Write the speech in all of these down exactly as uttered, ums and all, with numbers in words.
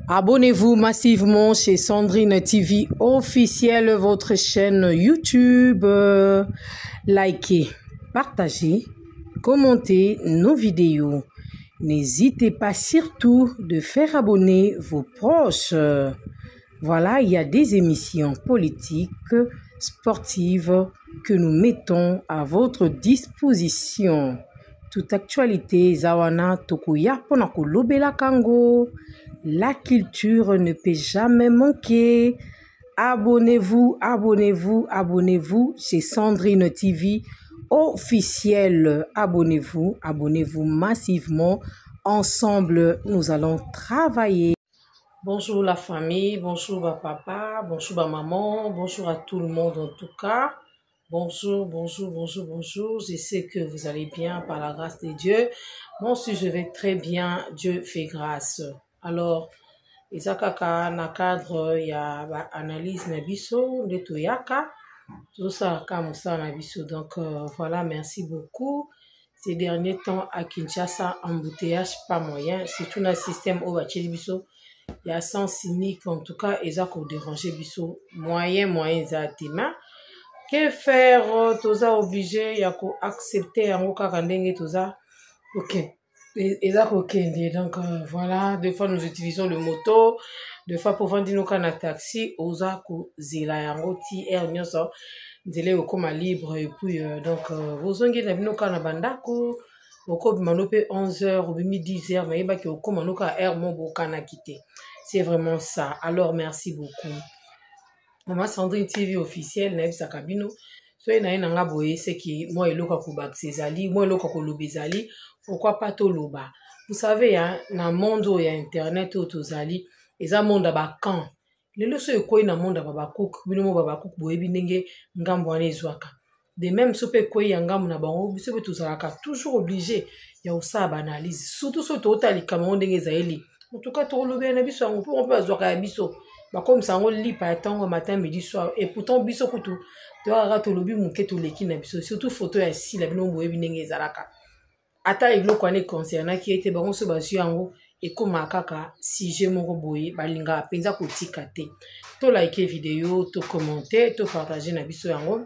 Abonnez-vous massivement chez Sandrine T V officielle, votre chaîne YouTube. Likez, partagez, commentez nos vidéos. N'hésitez pas surtout de faire abonner vos proches. Voilà, il y a des émissions politiques, sportives que nous mettons à votre disposition. Toute actualité, Zawana Tokuya Ponako Lobela Kango. La culture ne peut jamais manquer. Abonnez-vous, abonnez-vous, abonnez-vous chez Sandrine T V officielle. Abonnez-vous, abonnez-vous massivement. Ensemble, nous allons travailler. Bonjour la famille, bonjour à papa, bonjour à maman, bonjour à tout le monde en tout cas. Bonjour, bonjour, bonjour, bonjour. Je sais que vous allez bien par la grâce de Dieu. Moi aussi, je vais très bien. Dieu fait grâce. Alors, Isakaka, na cadre, il y a bah, analyse nabiso, netoyaka, tout ça, comme ça, nabiso. Donc, euh, voilà, merci beaucoup. Ces derniers temps, à Kinshasa, embouteillage, pas moyen. C'est tout un système au bacheli biso. Il y a sens cynique, en tout cas, ils ont dérangé biso. Moyen, moyen, ils ont mains. Que faire? Toza obligé, il y a qu'à accepter en aucun cas, toza. Ok. Et ça, ok. Donc, euh, voilà. Des fois, nous utilisons le moto. Des fois, pour vendre nos cannes à taxi, osa ko zela yango ti air nyoso. Zele au coma libre. Et puis, euh, donc, vous avez vu nos cannes à bandako. Au cours de onze heures ou dix heures, mais il y a que au coma nos cannes air mon beau canne à quitter. C'est vraiment ça. Alors, merci beaucoup. Maman Sandrine T V officielle, na ebisa kabino. So na ina nga boye c'est que moi eloka ko baksezali, moi eloka ko lobezali, pourquoi pas to loba. Vous savez hein, na monde où il y a internet où tozali, eza monde ba kan. Lelo so ekoi na monde ba bakuk, bino mo ba bakuk boye binenge ngambo ane zwaka. De même so pe koi ya ngambo na bango, biso be tozalaka toujours obligé ya osa ba analyse. Surtout so to tali kama ndenge zaeli. En tout cas to lobe na biso ngo on peut zwaka ya biso. Bah comme ça on lit par temps matin midi soir et pourtant biso kutu to ara to lobi muke to leki na biso surtout photo ya si la bino boye binenge zalaka ata iglo kwane concernant qui était ba on se basu yango et koma kaka si je moko boye balinga penza ko tikate to like vidéo to commenter to partager na biso yango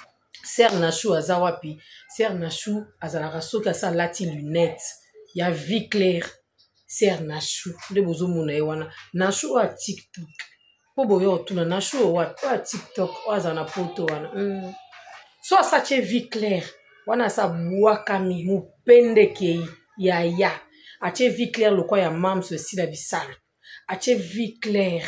ser Nachou azawapi ser Nachou azalaka soka sa lati lunette ya vie claire ser Nachou de bozo mona ewana Nachou a TikTok po boyo tuna Nachou wa pa TikTok wazana poto wana mm. So asache vie claire wana sa buakami mupende kei ya ya ache vie claire le kwa ya mam ceci la bisal ache vie claire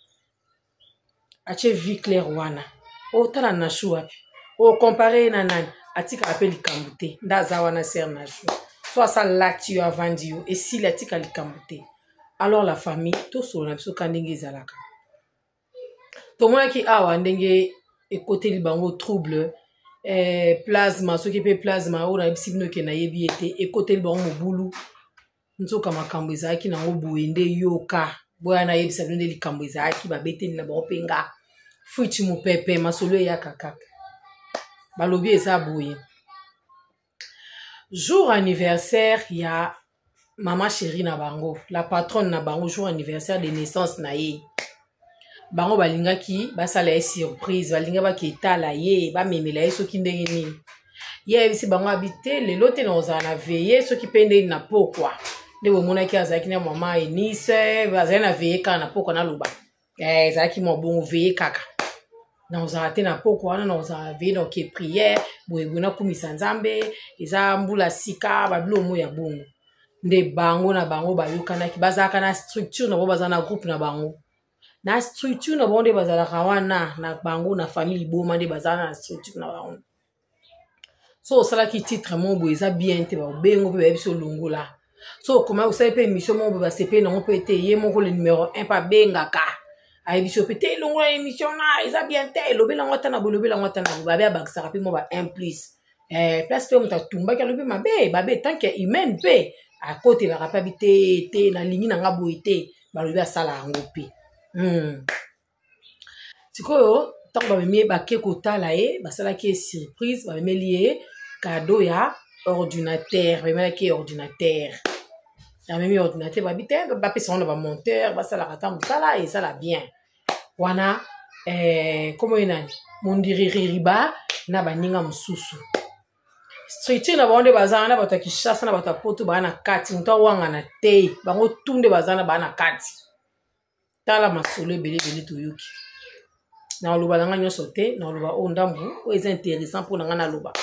ache vie claire wana o tala Nachou wapi o comparé na nani atika appeli kambute ndaza wana ser Nachou soit ça là tu as vendu et si la tika likamute alors la famille tout sur la biso kandenge zalaka to moi ki awa ndenge e côté libango trouble eh plasma so ki pe plasma o na bisibino ke na yebi ete e côté libango mobulu nzoka makambo ezaki na ngo boende yoka boya na yebi sabino de likambo ezaki ba beteni na ba penga fuichi mu pepe masolo ya kaka balobi eza boye. Jour anniversaire, il y a maman chérie na bango, la patronne na bango, jour anniversaire de naissance na ye. Bango balinga ki, basala ye surprise, balinga ba ki etala ye, ba memela ye soki ndenge nini. Ye bisi bango habité, le lote na ozana veillé, soki pende na pokwa. De bo mona ki azaki na maman Enise, bazana na veillé ka na pokwa na luba. Eh, zaki mo bon veillé kaka. Na ozate na poko wana na ozave donc prière boye bona kumisa nzambe eza mbula sika babilo mo ya bongo nde bango na bango bayokana ki bazaka na structure na bo bazana groupe na bango na structure na bonde bazala kawana na bango na famille boma nde bazana na structure na bango so sala ki titre mo bo eza bien te ba bengo pe ba biso longola so comment vous savez pe émission mo ba sepe na mo pe te ye mo ko le numéro un pa bengaka ayi biso pete longo émission na eza bien te lobi la ngota na bolobi la ngota na babe abakisa rapi mo ba un plus eh place to mta tumba ka lobi mabe babe tant que humaine pe à côté la rapabilité te na lingi na ngabo ite ba lobi asala ngo pe hmm sikoyo tant ba mie ba ke kotala e ba sala ki surprise ba mie lié cadeau ya ordinateur ba mie ki ordinateur ya même ordinateur ba bité ba pesa on ba monteur ba sala kata musala et ça la bien wana eh comment inani mondiri riba na baninga mususu street na bonde bazana na bata kishasa na bata poto ba na kati muta wanga na te bango tunde bazana ba na kati tala masolo bele bele to yoki na loba langa nyoso te na loba o ndambu o est intéressant pour nga na loba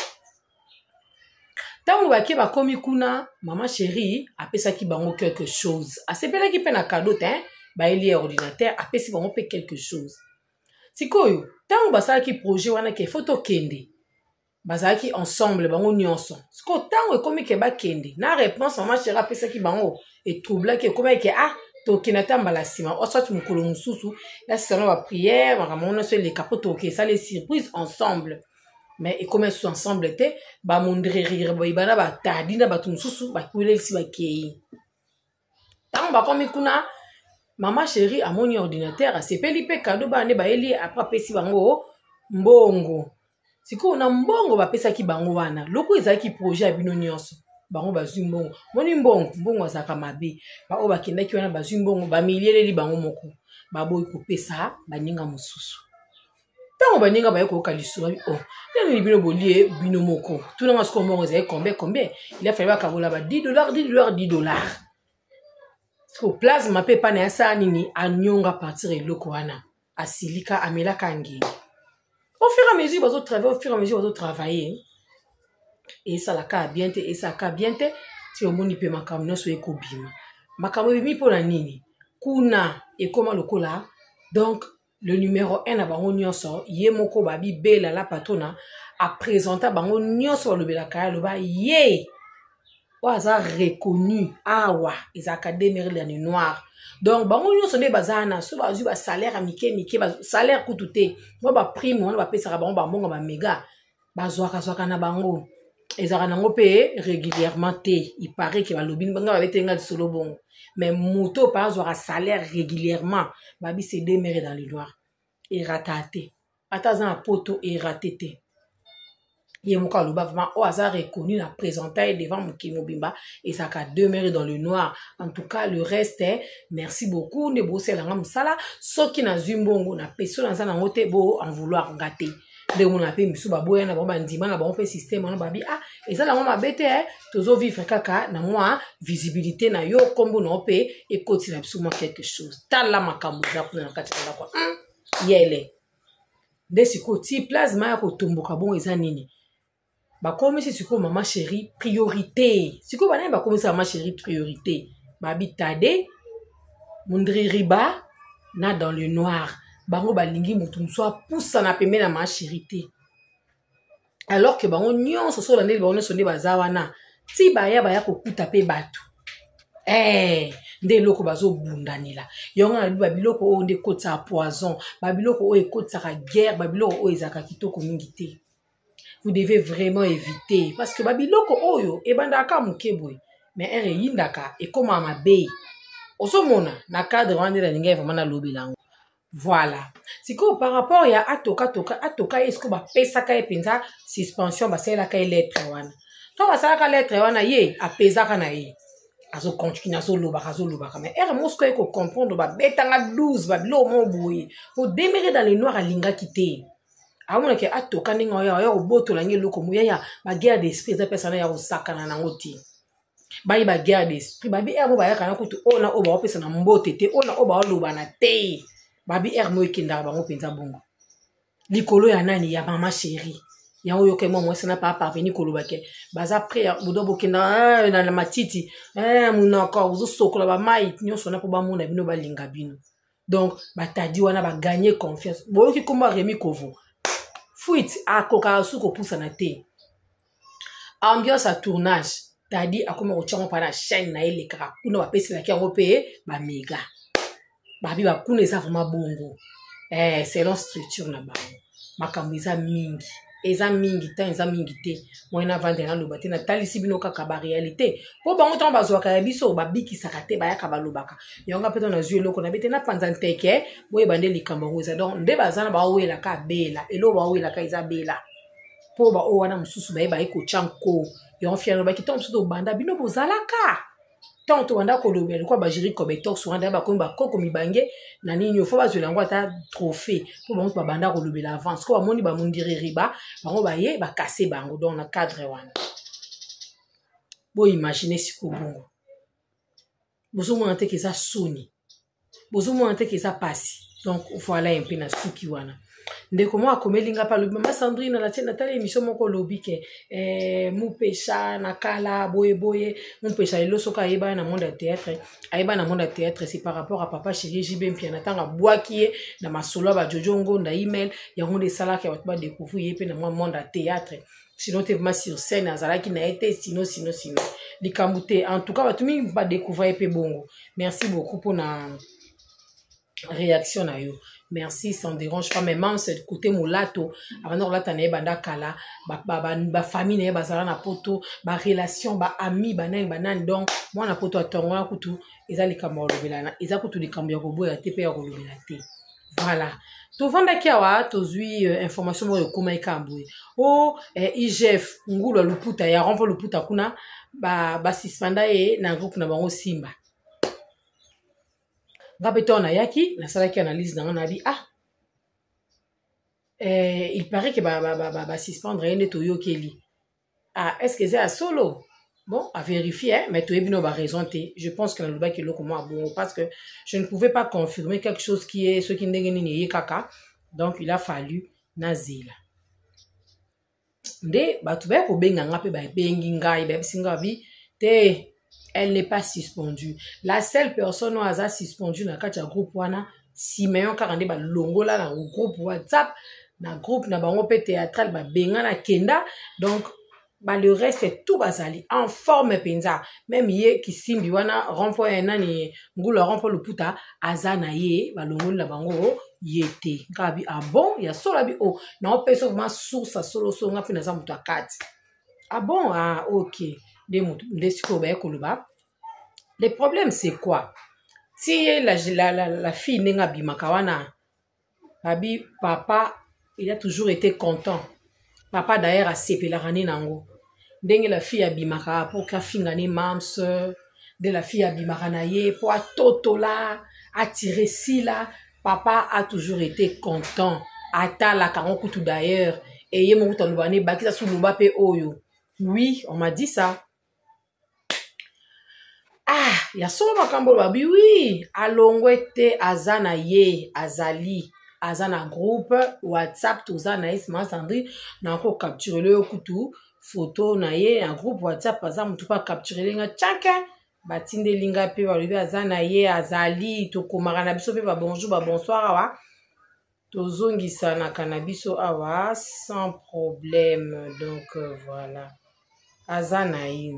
tango ba ke ba komi kuna maman chérie apesa ki bango quelque chose asepela ki pe na cadeau te ba eli ordinateur apesi bango pe quelque chose sikoyo tango basala ki projet wana ke photo kende bazala ki ensemble bango nyonso siko tango ekomi ke ba kende na réponse maman chérie apesa ki bango et troubla ke komi ke ah tokina tambala sima osati mukolo mususu la salon ba prière makamona so les capotes ok ça les surprises ensemble mais et comme sont ensemble te ba mondre rire ba ibana ba tadi na ba tumususu ba kuile si ba kei tango ba komi kuna maman chérie amoni ordinateur asepeli pe cadeau ba ne ba eli après pesi bango mbongo siko na mbongo ba pesa ki bango wana loko ezaki projet abino nyonso bango bazwi mbongo moni mbongo mbongo azaka mabe ba o bakendaki wana bazwi mbongo ba milieleli bango moko ba boyi kopesa baninga mususu tango baninga ba yeko kalisu ba oh nani bino bolie bino moko tuna ngasko mbongo ezai combien combien il a fallu bakabola ba dix dollars dix dollars dix dollars ko plasma pe pa na yasa nini anyonga partir eloko wana asilika amelaka ngeli au fur et à mesure bazo travailler au fur et à mesure bazo travailler et ça la ka bien te et ça ka bien te ti omoni pe makambo nyonso ekobima makambo bimi pona nini kuna ekoma lokola donc le numéro un na bango nyonso ye moko babi bela la patona a présenter bango nyonso balobela kaya loba ye oaza reconnu awa ezaka demeure dans le noir donc bango nyonso nde bazana so bazwi ba salaire amike mike ba salaire kutute mo ba prime wana ba pesa bango ba mbongo ba méga bazwaka zwaka na bango ezaka nango pe régulièrement te il paraît que balobi banga ba betenga de solo bon mais moto par zwaka salaire régulièrement babi se demeure dans le noir et ratate atazana poto et ratete il y a encore le bavement au hasard reconnu la présenter devant mon kimobimba et ça a demeuré dans le noir. En tout cas, le reste est merci beaucoup. Ne bossez la gamme sala. Ce qui n'a zumbongo na peso dans un angote beau en vouloir gâter. De mon appel, monsieur Baboya na bamba ndima na bon fait système on babi ah et ça la mama bête hein tozo vivre kaka na moi visibilité na yo kombo na pe et continue absolument quelque chose. Tala makamuza pour na kati na kwa. Yele. De sikoti plasma ya ko tomboka bon eza nini. Bah comme c'est quoi maman chérie priorité c'est quoi bah bah comme ça maman chérie priorité bah bitade mondri riba na dans le noir bango balingi mutu soit pousse na pembe na maman chérie alors que bango nyon so so la ndeli bango so nde bazawana ti baya baya ko kuta pe batu eh nde loko bazo bundanila yonga na biloko o nde kotsa poison babiloko o ekotsa ka guerre babiloko o ezaka kitoko mingi te. Vous devez vraiment éviter parce que babiloko oyo e bandaka mukebwe mais ere yindaka e comme ma bay osomona na cadre wande la ninga vraiment na lobelango voilà c'est que par rapport ya atoka toka atoka est-ce que ba pesa ka epenza suspension ba sela ka lettre wana to ba sala ka lettre wana ye apesa kana ye azo continue azo loba azo loba mais ere mosko e ko comprendre ba betanga douze ba bilo mo boye au demeurer dans le noir a linga kité. Amona ke atoka ninga ya ya oboto la ngelo mu ya ba guerre d'esprit za personne ya osaka na ngoti ba ba guerre d'esprit ba bi er mo ba ya kana kutu ona o ba opesa na mbote te ona o ba loba na te ba bi er mo ekinda ba ngo penza bongo likolo ya nani ya maman chérie ya oyo ke mo mo sena pas parvenir koloba ke baza prêt bodo bokenda na la matiti eh munaka uzo sokola ba mai nyonso na po ba mona bino ba linga bino donc ba tadi wana ba gagner confiance boyo ki komba Remi Kovo fuite à coca suko poussa na te ambiance à tournage tadi akoma ko tchongo pa na chaîne na ele kaka kuna ba pesi na kiango pe ba méga ba bi ba kuna eza vraiment bongo eh selon structure na ba makambo eza mingi eza mingi ta eza mingi te moi na vendre na lobate na talisi bino kaka ba réalité po bango tan bazwa ka biso ba biki sakate ba yaka ba lobaka yonga peto na zuelo ko na bete na panza nteke boye bande likambo ngoza donc nde bazana ba wela ka bela elo ba wela ka eza bela po ba o wana mususu ba ba iko chanko yon fiano ba kitom suto banda bino bozalaka tant to wanda ko lobe ko ba jiri ko betok so wanda ba ko ba ko mi bange na nini fo ba zela ngo ata trophée ko ba ba banda ko lobe l'avance ko ba moni ba mundiri riba ba ngo ba ye ba casser bango dans na cadre wana bo imaginer siko bongo bozo mo ante ke ça soni bozo mo ante ke ça passe donc voilà un peu na suki wana ndeko mo akomelinga pa lobi mama Sandrine na tina tala émission moko lobi ke eh mu pesha na kala boye boye mu pesha elo soka yeba na monde de théâtre ayeba na monde de théâtre c'est par rapport à papa chéri J B Mpia na tanga boakie na masolo ba Jojo Ngonda email ya ngonde sala ke ba découvrir pe na monde de théâtre sinon tu vas sur scène azala qui n'a été sinon sinon sinon likambute en tout cas ba tumi ba découvrir pe bongo merci beaucoup pour na réaction na yo. Merci, ça ne dérange pas. Mais même, c'est côté moulato. Avant, là, t'en es banda kala. Ba, ba, ba, ba famille, n'est bazara na poto. Ba relation, ba ami, ba nan, ba nan. Donc, moi, na poto, attends, moi, koutou. Ils ont les caméras au lobelana. Ils ont koutou les caméras au bout et à T P au lobelate. Voilà. Tout vanda kiawa, tozui, information, moi, comment il kamboué. Oh, I G F, ngulu luputa, ya rompo luputa kuna. Ba, ba, sispanda e, na groupe na bango simba. Gabeton na yaki, na salaki analyse dans on a dit ah eh, il paraît que ba ba ba ba, ba suspendre rien de Toyo Kelly. Ah, est-ce que c'est à solo? Bon, à vérifier, hein, mais Toyo Bino va raison. Je pense que le bas qui est comme moi bon parce que je ne pouvais pas confirmer quelque chose qui est ce qui n'est ni kaka. Donc il a fallu nazila. Nde ba tu ba ko benga ngape ba bengi ngai ba singa bi te. Elle n'est pas suspendue. La seule personne qui a suspendu dans le groupe wana Simeon Karande ba longo là dans le groupe WhatsApp, dans le groupe na bango pe théâtral ba benga na kenda. Donc ba le reste est tout basali en forme penza. Même yé qui simbi wana rompo ena ni ngula rompo le puta azana ye ba longo la bango yete. Ngabi ah bon, ya solo bi oh. Na on peut seulement source solo so ngapi na za mutu akati. Ah bon, ah OK. Le problème c'est quoi? Si la, la, la, la fille n'est pas bimakawana, babi papa il a toujours été content. Papa d'ailleurs a séparé la rani nango. Denge la fille a bimaka pour ka fingane mams, de la fille a bimakanaye pour a toto là, attirer si là, papa a toujours été content. Ata la karon kutu d'ailleurs et yé mon tolubane bakisa sou luba pe oyo. Oui, on m'a dit ça. Ah, il y a solo makambo babi oui, alongwete azana ye, azali, azana groupe WhatsApp tozana isma Sandrine na ko capturer le kutu photo na ye un groupe WhatsApp par exemple tu pas capturer linga chaka batinde linga pe ba lobi azana ye azali to komara na biso pe ba bonjour ba bonsoir awa tozongisa na kanabiso awa sans problème donc euh, voilà azana ye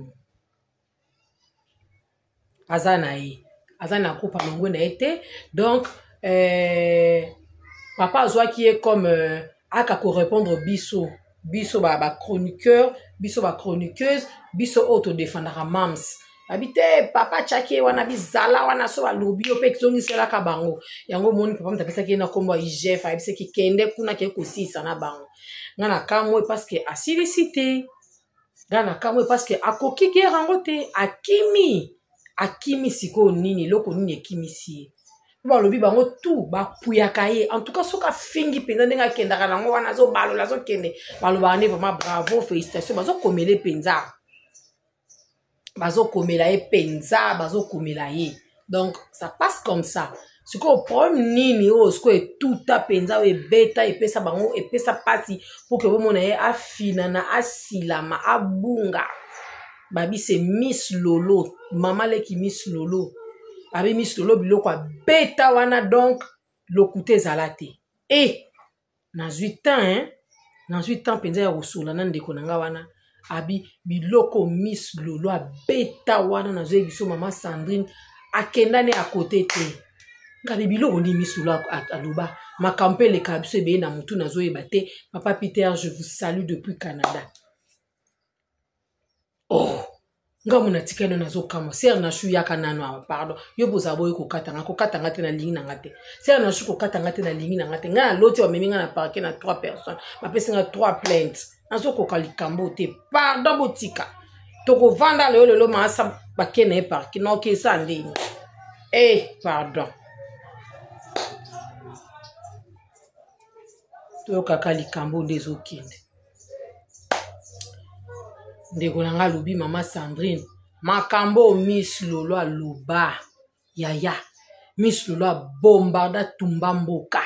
Azanaï. Azana groupe à Longo n'a été. Donc, euh, papa Zoa qui est comme euh, a qu'à répondre biso. Biso ba, ba chroniqueur, biso ba chroniqueuse, biso autodéfendra mams. Habite papa chaki wana bizala wana so ba lobi ope kizongi sela ka bango. Yango moni papa mtapesa ki na kombo I G F, abise ki kende kuna ke kosisa na bango. Ngana kamwe parce que asilicité. Ngana kamwe parce que akoki ke rangote akimi. Akimi siko nini loko nini ekimi si ba lobi bango tout ba puyaka ye en tout cas soka fingi penza ndenga kenda kana ngo wana zo balo la zo kende baloba ne vraiment bravo félicitations bazo komele penza bazo komela ye penza bazo komela ye donc ça passe comme ça siko problème nini o siko e tout ta penza o e beta e pesa bango e pesa pasi pour que vous mona ye afina na asilama abunga babi c'est Miss Lolo maman le qui Miss Lolo babi Miss Lolo biloko a beta wana donc lokute zalate et dans huit ans hein dans huit ans penza ya rusula na ndeko nanga wana abi biloko Miss Lolo a beta wana na zo biso maman Sandrine akendane à côté te ngabe biloko ni Miss Lolo aloba ma campé le kabiso be na mutu na zo ebate papa Peter je vous salue depuis Canada. Oh, nga muna tikeno nazo kama ser na shu yaka nano pardon yo boza boy ko katanga ko katanga te na lingi na ngate ser na shu ko katanga te na lingi na ngate nga loti wa meminga na parquet na trois personnes ma pesa nga trois plaintes nazo ko kalikambo te pardon botika Toko vanda le le lo ma sa bakene par ki no ke sandi. Eh, pardon. To kaka likambo ndezo kinde. Ndeko nanga lobi mama Sandrine. Makambo Miss Lolo aloba. Yaya. Miss Lolo a bombarda tumba mboka.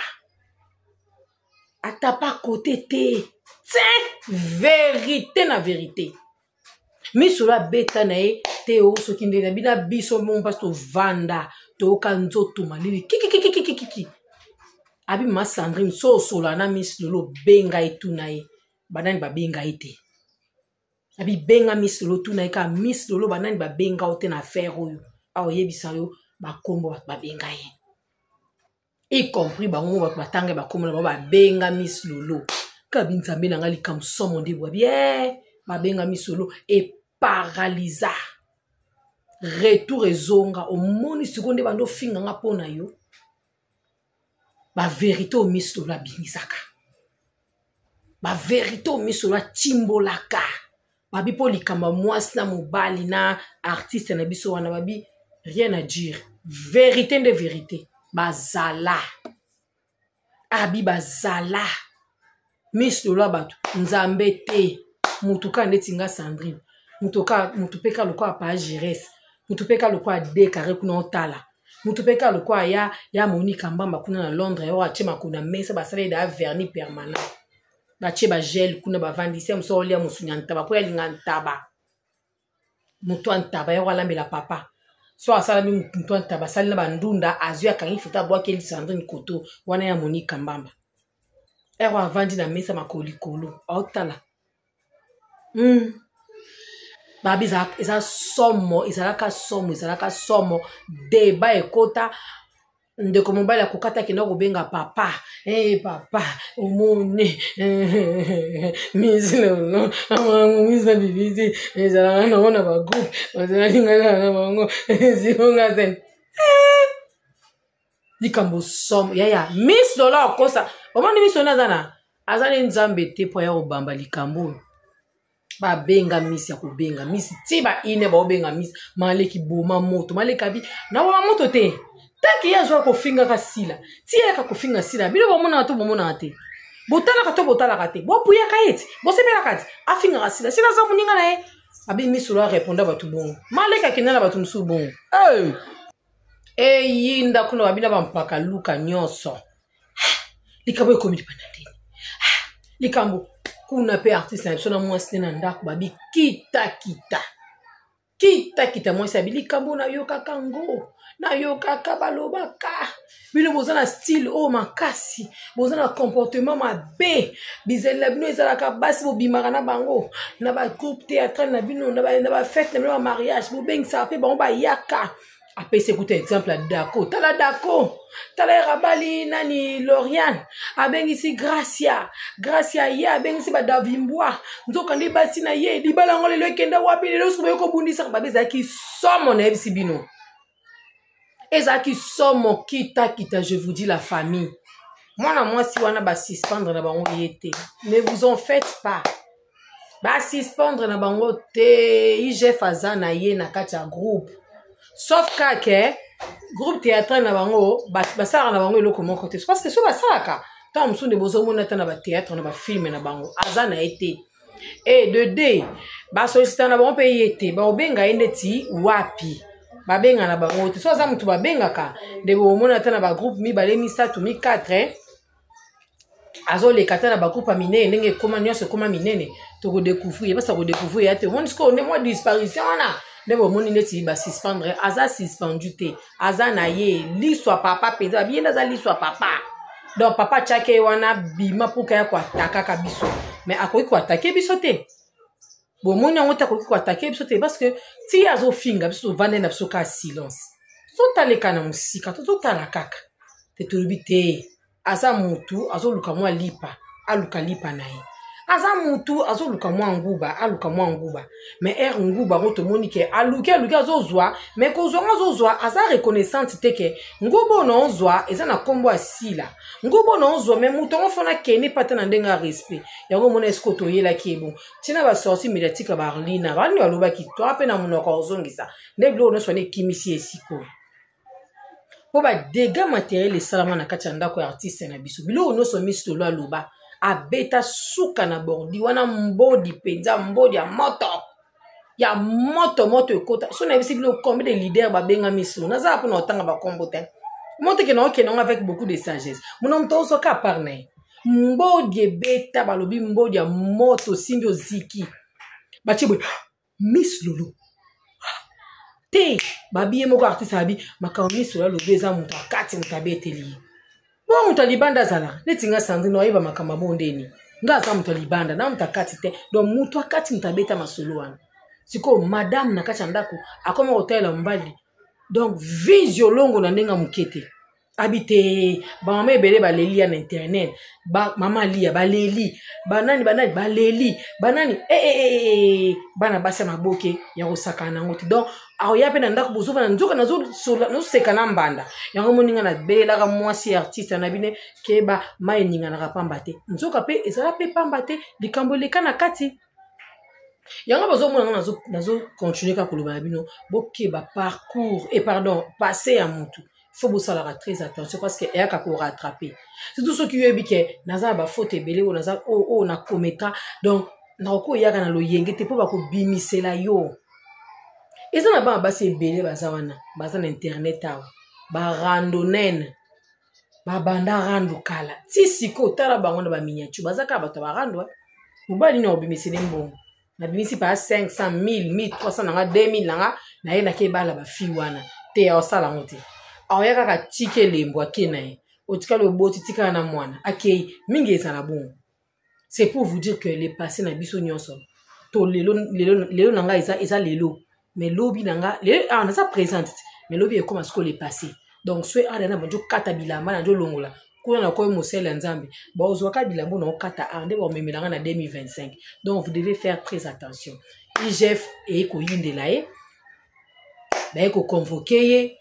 Ata pas côté te. Tiens, vérité na vérité. Miss Lolo a beta na e te o so kinde na bina biso mon pasto vanda to kanzo tumalili. Kiki kiki kiki kiki. Abi mama Sandrine so sola na Miss Lolo benga etuna e. Banani ba benga ete. Abi benga Miss Lolo tuna e ka Miss Lolo banani ba benga ote na faire oyo. A oyebisa yo ba kombo ba benga ye. Y compris bango ba batanga ba kombo na ba benga Miss Lolo. Ka binzambe na ngali kam somo ndi bwa bien ba benga Miss Lolo e paralysa. Retour ezonga o moni seconde bando finga nga pona yo. Ba vérité o Miss Lolo binisaka. Ba vérité o Miss Lolo timbolaka. Babi po likamba mwasi na mobali na artiste na biso wana babi rien à dire. Vérité de vérité. Bazala. Abi bazala. Miss Lolo batu. Nzambe te. Mutuka ndetinga Sandrine. Mutuka mutupeka lokwa pa Jires. Mutupeka lokwa dekare kuna otala. Mutupeka lokwa ya ya Monica Mbamba kuna na Londres yo achema kuna mesa basale da vernis permanent. Bache ba gel kuna ba vandisi amso olia musunya ntaba po ya linga ntaba. Mutu ntaba yo walambela papa. So asala mi mutu ntaba sali na bandunda azu ya kangi futa bwa ke Sandrine koto wana ya Monica Mbamba. Ero avandi na mesa makoli kolo. Otala. Hmm. Babi za eza somo, izalaka somo, izalaka somo deba ekota ndeko mobile akokata kina kobenga papa. Eh papa, omone. Miss Lolo, amangu Miss Bibizi, ezalaka na ona ba group, bazala lingana na bango, zibonga zen. Likambo somo, yaya, Miss Lolo akosa. Omoni Miss Lolo azana, azana nzambe te po ya obamba likambo. Ba benga Miss ya kubenga Miss tiba ine ba obenga Miss maleki boma moto maleka bi na wa moto te taki ya jwa ko finga ka sila ti ya ka ko finga sila bilo ba mona to bo mona te botala ka to botala ka te bo puya ka yeti bo semela ka ti afinga ka sila sila za muninga na e abi Miss Lolo répondre ba tu bon maleka kinala ba tu msu bon eh eh yinda kuna babina ba mpaka luka nyoso likabo ekomi panatini likambo kuna pe artiste na sona mwasi na ndako babi kita kita kita kita mwasi abili kambo na yoka kango na yoka kabalobaka bino bozana style o makasi bozana comportement mabe bizela bino ezala ka basi bo bimaka na bango na ba groupe théâtral na bino na ba na ba fête na ba mariage bo beng sa pe bango ba yaka. Après, c'est écouter exemple à Dako. Tala Dako. Tala Rabali nani Loriane. Abeng ici Gracia. Gracia ya abeng ici ba Davimbois. Nzoka ndi basi na ye. Di balangole le kenda wapi le losko yoko bundisa babe zaki somo na ebisi bino. Ezaki somo kita kita je vous dis la famille. Moi na moi si wana ba suspendre na bango yete. Ne vous en faites pas. Ba suspendre na bango te I G faza na ye na kacha groupe. Sauf que groupe théâtral na bango basara na bango eloko moko te parce que so basara ka tant msu de bozo mona ta na ba théâtre na ba film na bango azana été et de deux ba solliciter na bango pe yete ba obenga endeti wapi ba benga na bango te so za mutu ba benga ka de bo mona ta na ba groupe mi ba le mi three mi four azo le kata na ba groupe minene ndenge koma nyose koma minene to ko découvrir ba sa ko découvrir ate mon sko ne mo disparition na. Debo moni neti ba suspendre aza suspendu te aza na ye li soit papa peza bien daza li soit papa donc papa chake wana bima puka ya ko ataka ka biso mais akoki ko attaquer biso te bo moni on ta ko ko attaquer biso te parce que ti azo finga biso vande na biso ka silence so taleka na musika to to tala kaka te tulubi te aza mutu azo luka mwa lipa aluka lipa na ye aza mutu azo luka mwa nguba aluka mwa nguba mais er nguba moto monike aluki aluki azozwa mais kozwa azozwa aza reconnaissante teke ngubo no zwa eza na kombo asila ngubo no zwa mais muto ofona kene pata na ndenga respect yango mona esko toyela kiebo tina ba sorti médiatique ba Arlina bani baloba ki to apena munoko ozongisa ndeblo no sone kimisi esiko po ba dégâts matériels salama na kati ya ndako ya artiste na biso bilo no so misto lo aloba abeta suka na bordi wana mbodi penza mbodi ya moto ya moto moto ekota so na bisi bilo combien de leaders ba benga miso na za pona otanga ba kombo te monte ke na ok non avec beaucoup de sagesse mon mto so ka parne mbodi ebeta balobi mbodi ya moto simbi oziki bachibwe Miss Lolo te babi moko artiste abi makao Miss Lolo beza muta kati mutabeteli bo mutalibanda zala netinga Sandrine oyiba makamba bondeni ngaza mutalibanda na mutakati te donc mutu akati mutabeta masolo wana siko madame na kati ndako akoma hôtel mbali donc visio longo na ndenga mukete habité ba mama ebele ba leli na internet ba mama lia ba leli banani banani ba leli banani eh eh bana basa maboke ya kosakana ngoti donc aoya pe na ndako bozuva na nzoka nazo no sekana mbanda yango moninga na bela ka mwasi artiste na bine keba mai ninga na kapamba te nzoka pe ezala pe pamba te likambo lekana kati yango bazo mona nazo nazo continuer ka koloba bino bokeba parcours et pardon passer à mutu faut bosser très attention parce que ea ka ko rattraper c'est tout ce qui yebi ke naza ba faute belé ou naza o o na komeka donc na ko yaka na lo yenge te po ba ko bimisela yo eza na ba basi belé baza wana baza na internet awa ba randonen ba banda rando kala ti siko tala bango na ba miniature baza ka bato ba rando mobali na obimisela mbongo na bimisi pa cinq cent mille mille trois cents nanga deux mille nanga na ye na ke bala ba fi wana te ya osala ngote aoyaka ka tike lembo akena ye otika le boti tika na mwana akei mingi ezala bon c'est pour vous dire que les passés na biso nyonso to lelo lelo lelo nanga eza eza lelo mais lobi nanga le ah na sa présente mais lobi e comme ce que les passés donc soit ala na bonjo kata bilamba na jo longola kuna na ko mosela nzambe ba ozwaka bilambo na kata ande ba memelanga na deux mille vingt-cinq donc vous devez faire très attention I G F e ko yindela ye ba e ko convoquer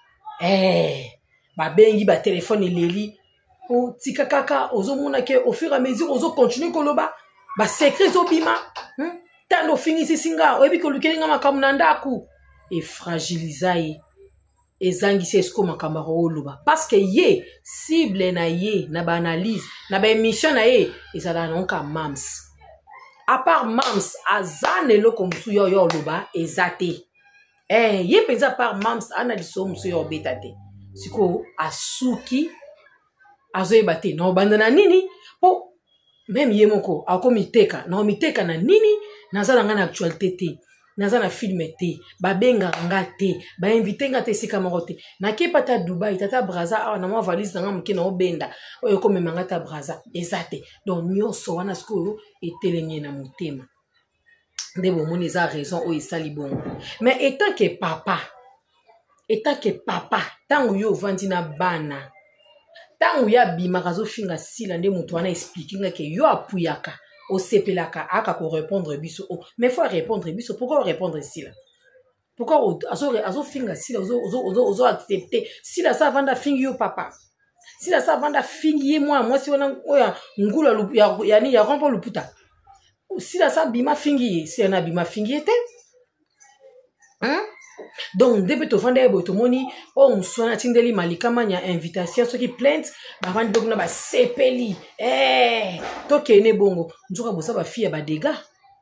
eh ba bengi ba téléphone leli o tika kaka ozo mona ke au fur et à mesure ozo continuer koloba ba secret zo bima hmm? Tando finisi singa oyebi ko lukelinga makamu na ndaku e fragiliser ezangisi esko makamba oloba parce que ye cible na ye na ba analyse na ba émission na ye ezala nonka mams à part mams azane lo komsu yo yo loba ezate eh ye penza par mams analyse omsu yo betate siko asuki azoyeba te no bandana nini po même ye moko akomiteka na omiteka na nini nazala nga na actualité te nazala film te babenga nga te ba inviter nga te sika moko te na ke pata Dubai tata braza awa na mo valise nga mke na obenda oyo ko memanga ta braza ezate donc nyonso wana siko etelenye na motema ndebo moni za raison o esali bongo mais étant que papa étant que papa tango yo vandi na bana tango ya bimaka zo finga sila nde mutu wana expliquer que yo apuyaka o sepelaka aka ko répondre biso o mais faut répondre biso pourquoi répondre sila pourquoi azo azo finga sila ozo ozo ozo accepter sila ça vanda fingi yo papa sila ça vanda fingi ye moi moi si wana oya ngula ya yani ya rompo luputa sila ça bima fingi si na bima fingi ete hein donc depuis to fanda ebo to moni o mswana tindeli malikama nya invitation soki plainte ba vandi donc na ba sepeli eh to kene bongo nzoka bosa ba fille ba dégâts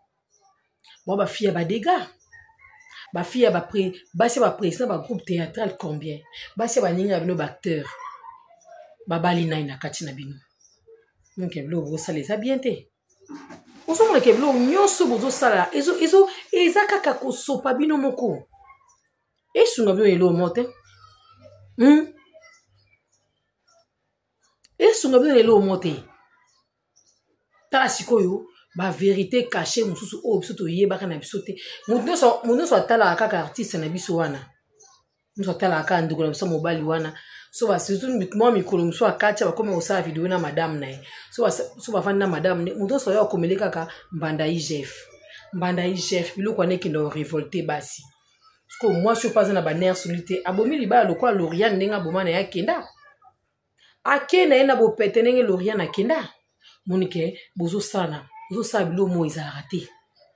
bon ba fille ba dégâts ba fille ba pré ba se ba président ba groupe théâtral combien ba se ba ninga bino ba acteur ba bali na ina kati na bino donc eblo bo ça les a bien té on sombre que eblo nyoso bozo sala ezo ezo ezaka ka ko sopa bino moko. Et si nous avons eu l'eau hmm? Et si nous avons eu l'eau montée, ta sikoyo, ba vérité cachée, mon sous oh, biso to yeba kana biso te. Mon so mon so tala kaka artiste na biso wana. Mon so tala kaka ndugula biso mobali wana. so va surtout moi mikolo mso akacha bakoma osala video na madame na so so va fanda madame muto so yo komele kaka mbanda I G F mbanda I G F biloko ane ki ndo révolté basi parce que moi je suis pas na ba nerf solité abomi liba lokwa Lauriane ndenga bomana ya kenda akena ena bo pete nenge Lauriane akenda monike bozo sana bozo sa bilo mo ezalaka te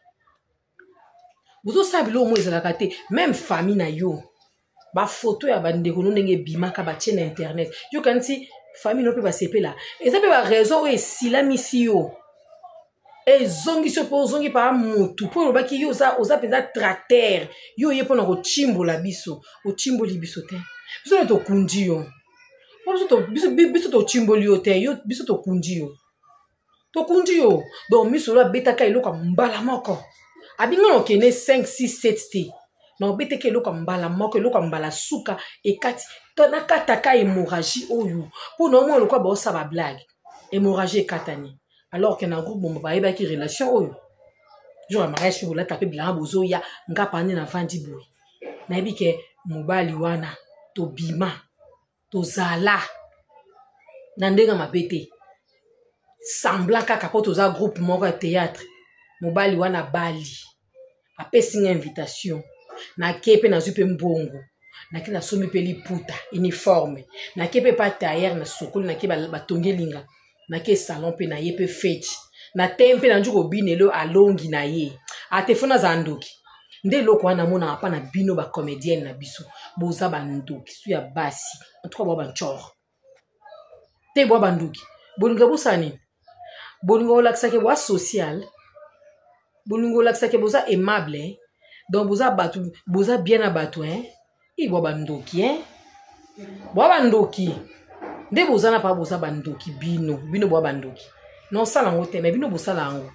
bozo sa bilo mo ezalaka te même famille na yo ba photo ya bandeko no ndenge bimaka ba chaîne internet yo kanti famille no pe ba sepela eza pe ba raison o esila misi yo e zongi so po zongi pa mutu po ba ki yo za oza peza tracteur yo ye pona ko chimbola biso o chimboli biso te biso to kundi yo biso to biso biso to chimboli yo te yo biso to kundi yo to kundi yo donc miso la beta ka iloka mbala moko abinga no kene cinq six sept t non bete ke loka mbala moko loka mbala suka ekati to nakataka hémorragie oyo pour no mo lokwa ba osa ba blague hémorragie katani alors que na groupe bomba ba eba ki relation oyo jo mariage bola taper blanc bozo ya ngapa ni na vandi boy na ebi ke mobali wana to bima to zala na ndenga mabete semblant kaka po to za groupe moko ya théâtre mobali wana bali apesi nga invitation na kepe na zupe mbongo na ke na somi pe liputa uniforme na kepe pa tailleur na sokoli na ke ba tongelinga na ke salon pe na ye pe fete na tempe na njuko binelo alongi na ye atefona za ndoki nde loko wana mona apa na bino ba comédienne na biso boza ba ndoki su ya basi en tout cas ba nchor te bo ba ndoki bolinga bosani bolinga olakisa ke bo social bolinga olakisa ke boza aimable donc boza batu boza bien à batu hein i bo ba ndoki hein bo ba ndoki nde boza na pa boza ba ndoki bino bino bo ba ndoki non sala ngote mais bino bosala ngo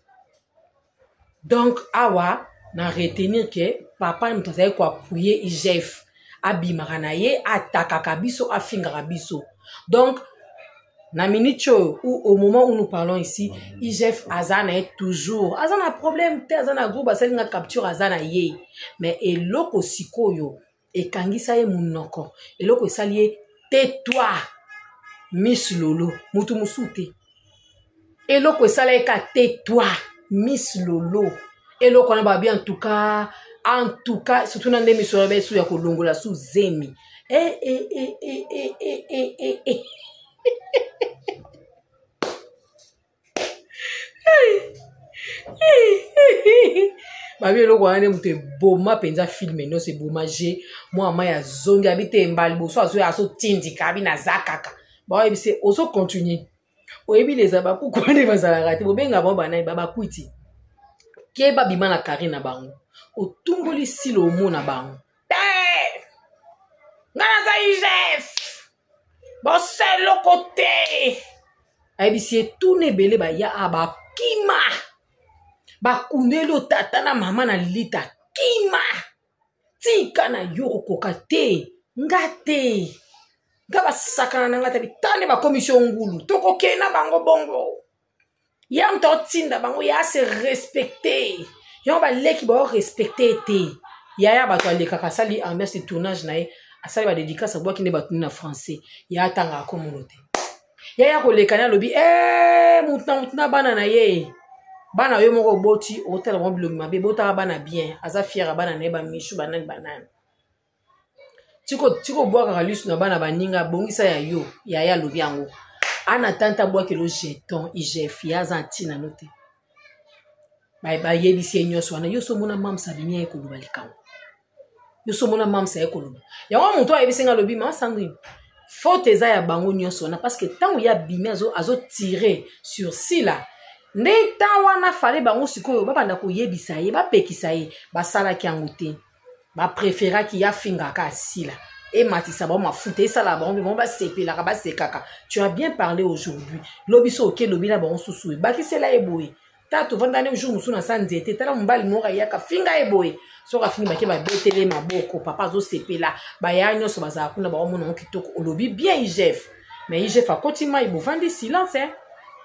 donc awa na retenir que papa mtazaye ko appuyer I G F abimaka na ye atakaka biso afingaka biso donc na minicho ou au moment où nous parlons ici I G F azana est toujours azana problème te azana groupe asalinga capture azana ye mais eloko sikoyo ekangisa ye munoko eloko esali tais-toi Miss Lolo mutu musute eloko esali ka tais-toi Miss Lolo eloko na babi en tout cas en tout cas surtout na ndemi so rebe su ya kolongola su zemi eh eh eh eh eh eh eh eh babi eloko wana mute boma penza filme no se boma je moi ma ya zongi abite mbali boso aso ya so tindi kabi na zakaka ba ebi se oso continuer o ebi les abaku ko ne bazala rate bobenga ba bana baba kwiti ke ba bima na Karina bango o tumboli silo mo na bango eh ngana za I G F bo se lo côté ebi se tout ne belé ba ya aba kima bakundelo tata na mama na lita kima tika na yoko kokate ngate ngaba sakana na ngata bitane ba commission ngulu toko kena bango bongo yam to tinda bango ya se respecter yam ba leki ba respecter te yaya ba to aleka kasali ambiance de tournage na ye asali ba dédicace boa kine ba tuna français ya tanga ko monote yaya ko lekana lobi eh mutna mutna bana na ye bana yo moko boti hotel mo bilongi mabe bota bana bien aza fiera bana na ba mishu banani banani tiko tiko boa ka lusu na bana baninga bongisa ya yo ya ya lobi yango ana tanta boa ke lo jeton I G F ya zantina note ba ba yebisi nyoso wana yo so mona mamsa binya e ko lubalika yo so mona mamsa e ko luba ya wa muntu ayebisi nga lobi ma Sandrine faute eza ya bango nyoso na parce que tant ya bimé azo azo tirer sur sila nde tant wana fale bango sikoyo ba banda ko yebisa ye ba pekisa ye ba sala ki angote ba préféra ki ya finga ka sila et matisa ba mafuta et sala ba on ba sepela ka ba sekaka tu as bien parlé aujourd'hui lobiso ok lobina ba on susu ba ki sela eboye tato vandane jour musu na sanzete tala mbali mora ya ka finga eboye so ka finga ba ke ba betele maboko papa zo sepela ba ya nyoso ba za kuna ba o mona kitoko olobi bien I G F mais I G F a continue il bovandi silence hein.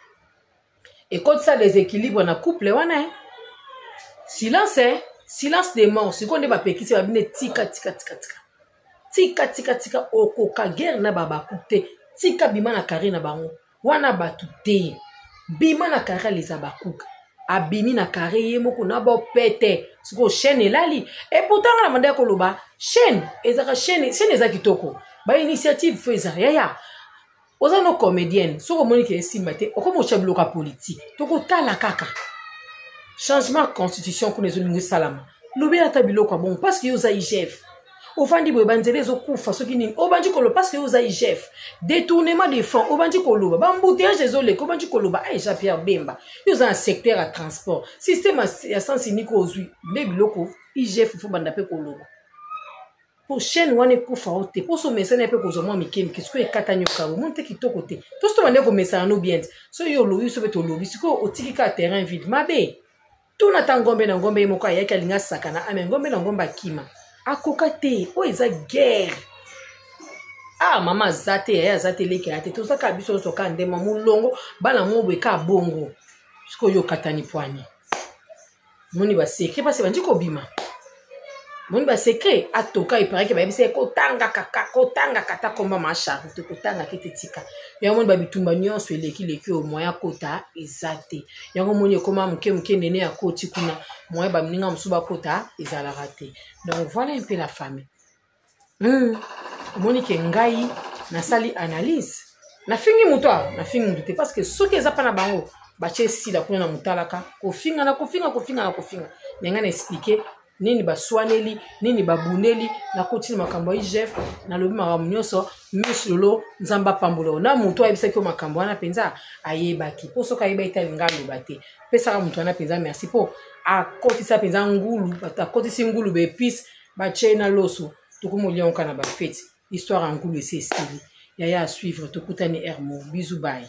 Et quand ça déséquilibre na couple wana hein. Silence hein. Silence des morts. Ce qu'on ne va pas quitter va venir tika tika tika tika. tika tika tika okoka guerre na babaku te tika bima na carré na bango wana batu te bima na carré les abakuka abimi na carré ye moko na bo pete siko chaîne elali et pourtant na manda koloba chaîne ezaka chaîne chaîne ezaki toko ba initiative feza yaya oza no comédienne soko monique esimba te okomo chabiloka politique toko tala kaka changement constitution ko nezolingi salama lobi ata biloko bon parce que yoza I G F ofandi boye banzele ezokufa soki nini obandi koloba parce que yoza I G F détournement des fonds obandi koloba bambouteillage ezoleka obandi koloba ay Jean Pierre Bemba yoza un secteur à transport système ya sens unique ozwi nde biloko I G F fo banda pe koloba pour chaîne wane kufa ote pour so mesana pe ko zomwa mikemi kisko ekata nyoka monte kitoko te to sto bande ko mesana no bien so yo lobi so beto lobi siko otiki ka terrain vide mabe tout na tangombe na ngombe moko ayaki alinga sakana ame ngombe na ngomba kima akoka te o eza guerre ah mama zate ya zate leke ate to saka biso so ka ndema mulongo bana mobwe ka bongo siko yo katani poani moni ba secret parce bandi ko bima moni ba secret atoka ipare ke ba bise ko tanga kaka ko tanga kata komba masha to ko tanga ketetika ya moni ba bitumba nyonso eleki leki o moya kota ezate yango moni koma muke muke nene ya koti kuna moya ba mninga musuba kota ezala raté donc voilà un peu la famille hmm moni ke ngai na sali analyse na fingi mutwa na fingi mutu parce que soki eza pa na bango ba chesi la kuna na mutalaka ko finga na ko finga ko finga na ko finga nenga na expliquer nini baswaneli nini babuneli na kotini makambo I G F na lobi makambo nyonso mislolo nzamba pambulo na mutu ayebisa ki makambo wana penza ayebaki po soka yeba itali ngalo bate pesa ka mutu wana penza merci po akotisa penza ngulu bata kotisi ngulu be pis ba chena loso tukumolia onkana ba fete histoire ngulu ese style yaya à suivre tokutani Hermo bisous bye.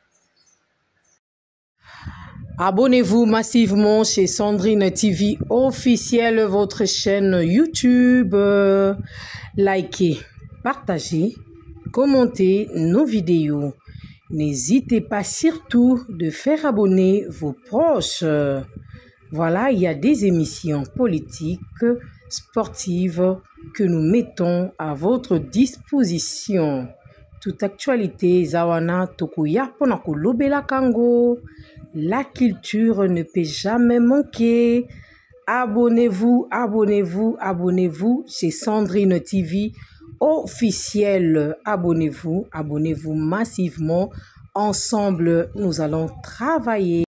Abonnez-vous massivement chez Sandrine T V officielle, votre chaîne YouTube. Likez, partagez, commentez nos vidéos. N'hésitez pas surtout de faire abonner vos proches. Voilà, il y a des émissions politiques, sportives que nous mettons à votre disposition. Toute actualité, Zawana Tokuya Ponako Lobela Kango. La culture ne peut jamais manquer. Abonnez-vous, abonnez-vous, abonnez-vous chez Sandrine T V officielle. Abonnez-vous, abonnez-vous massivement. Ensemble, nous allons travailler.